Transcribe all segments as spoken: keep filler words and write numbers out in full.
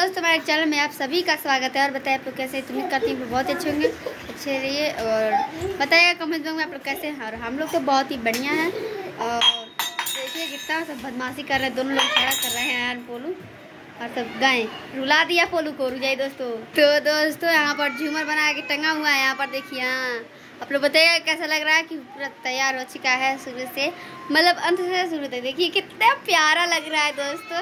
दोस्तों, हमारे चैनल में आप सभी का स्वागत है। और बताइए आप लोग कैसे, उम्मीद करती हूँ बहुत अच्छे होंगे, अच्छे रहिए और बताइएगा कमेंट बॉक्स में आप लोग कैसे हैं। और हम लोग तो बहुत ही बढ़िया हैं। और देखिए कितना सब बदमाशी कर रहे हैं, दोनों लोग खड़ा कर रहे हैं यार पोलू और सब गाय रुला दिया पोलू को। रुक जाइए दोस्तों। तो दोस्तों यहाँ पर झूमर बना के टंगा हुआ है। यहाँ पर देखिए, हाँ आप लोग बताइएगा कैसा लग रहा है कि पूरा तैयार हो चुका है शुरू से, मतलब अंत से शुरू तक। देखिए कितना प्यारा लग रहा है दोस्तों,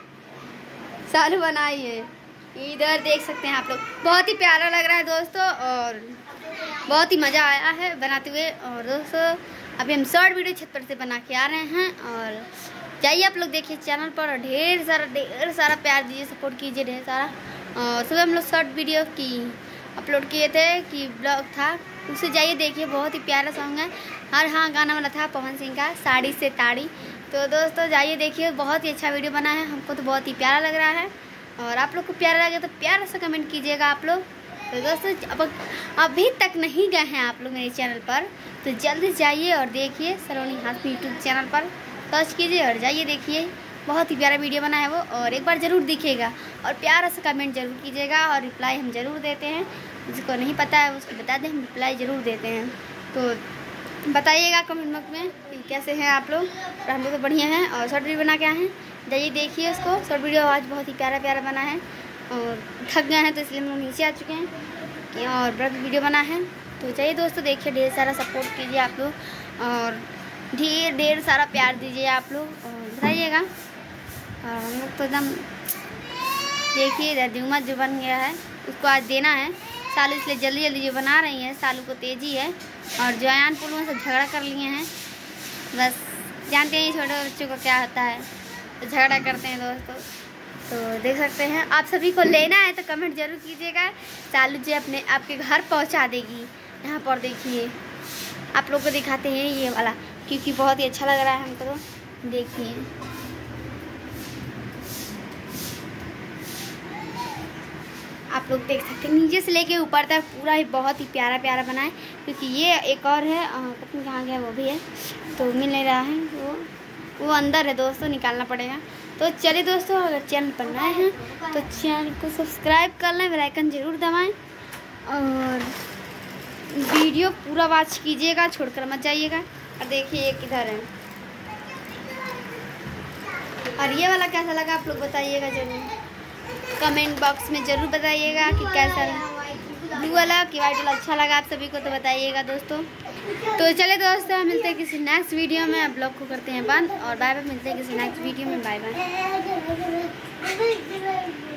सालू बनाई है। इधर देख सकते हैं आप लोग, बहुत ही प्यारा लग रहा है दोस्तों और बहुत ही मज़ा आया है बनाते हुए। और दोस्तों अभी हम शॉर्ट वीडियो छत पर से बना के आ रहे हैं और जाइए आप लोग देखिए चैनल पर और ढेर सारा ढेर सारा प्यार दीजिए, सपोर्ट कीजिए ढेर सारा। और सुबह हम लोग शॉर्ट वीडियो की अपलोड किए थे कि ब्लॉग था, उसे जाइए देखिए, बहुत ही प्यारा सॉन्ग है। और हाँ गाना वाला था पवन सिंह का साड़ी से ताड़ी। तो दोस्तों जाइए देखिए, बहुत ही अच्छा वीडियो बना है, हमको तो बहुत ही प्यारा लग रहा है। और आप लोग को प्यारा लगे तो प्यारा सा कमेंट कीजिएगा आप लोग। तो दोस्तों अब अभी तक नहीं गए हैं आप लोग मेरे चैनल पर तो जल्दी जाइए और देखिए सलोनी हाशमी यूट्यूब चैनल पर सर्च कीजिए और जाइए देखिए, बहुत ही प्यारा वीडियो बना है वो। और एक बार ज़रूर दिखेगा और प्यारा सा कमेंट जरूर कीजिएगा और रिप्लाई हम ज़रूर देते हैं। जिसको नहीं पता है उसको बता दें, हम रिप्लाई ज़रूर देते हैं। तो बताइएगा कमेंट बॉक्स में कि कैसे हैं आप लोग। और हम लोग तो बढ़िया हैं और शॉर्ट वीडियो बना के आए हैं, जाइए देखिए उसको। शॉर्ट वीडियो आज बहुत ही प्यारा प्यारा बना है और थक गए हैं तो इसलिए हम लोग नीचे आ चुके हैं और बड़ा वीडियो बना है। तो जाइए दोस्तों देखिए, ढेर सारा सपोर्ट कीजिए आप लोग और ढेर ढेर सारा प्यार दीजिए आप लोग और बताइएगा। और हम लोग तो एकदम देखिए इधर जुम्मत जो बन गया है उसको आज देना है सालू, इसलिए जल्दी जल्दी जो बना रही है। सालू को तेज़ी है और जो आयान पुल में सब झगड़ा कर लिए हैं। बस जानते हैं छोटे बच्चों को क्या होता है, तो झगड़ा करते हैं दोस्तों। तो देख सकते हैं, आप सभी को लेना है तो कमेंट जरूर कीजिएगा। सालू जी अपने आपके घर पहुंचा देगी। यहाँ पर देखिए आप लोग को दिखाते हैं ये वाला, क्योंकि बहुत ही अच्छा लग रहा है हमको। तो देखिए आप लोग देख सकते हैं नीचे से लेके ऊपर तक पूरा ही बहुत ही प्यारा प्यारा बना है। क्योंकि ये एक और है, पता नहीं कहाँ गया वो भी है, तो मिल नहीं रहा है, वो वो अंदर है दोस्तों, निकालना पड़ेगा। तो चलिए दोस्तों, अगर चैनल पर नए हैं तो चैनल को सब्सक्राइब कर लें, बेल आइकन जरूर दबाएं और वीडियो पूरा वॉच कीजिएगा, छोड़कर मत जाइएगा। और देखिए एक इधर है। और ये वाला कैसा लगा आप लोग बताइएगा जरूर, कमेंट बॉक्स में जरूर बताइएगा कि कैसा ब्लू वाला कि वाइट वाला अच्छा लगा आप सभी को, तो बताइएगा दोस्तों। तो चले दोस्तों, हम मिलते हैं किसी नेक्स्ट वीडियो में। अब ब्लॉग को करते हैं बंद और बाय बाय, मिलते हैं किसी नेक्स्ट वीडियो में, बाय बाय।